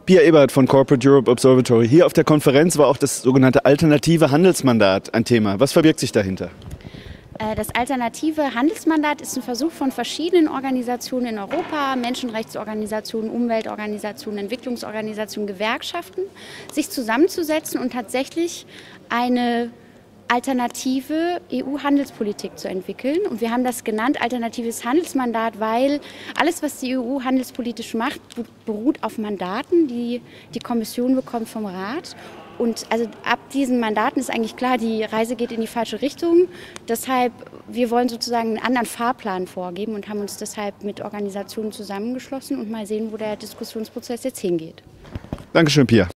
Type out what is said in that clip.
Pia Ebert von Corporate Europe Observatory. Hier auf der Konferenz war auch das sogenannte alternative Handelsmandat ein Thema. Was verbirgt sich dahinter? Das alternative Handelsmandat ist ein Versuch von verschiedenen Organisationen in Europa, Menschenrechtsorganisationen, Umweltorganisationen, Entwicklungsorganisationen, Gewerkschaften, sich zusammenzusetzen und tatsächlich eine alternative EU-Handelspolitik zu entwickeln. Und wir haben das genannt alternatives Handelsmandat, weil alles, was die EU handelspolitisch macht, beruht auf Mandaten, die die Kommission bekommt vom Rat. Und also ab diesen Mandaten ist eigentlich klar, die Reise geht in die falsche Richtung. Deshalb, wir wollen sozusagen einen anderen Fahrplan vorgeben und haben uns deshalb mit Organisationen zusammengeschlossen und mal sehen, wo der Diskussionsprozess jetzt hingeht. Dankeschön, Pia.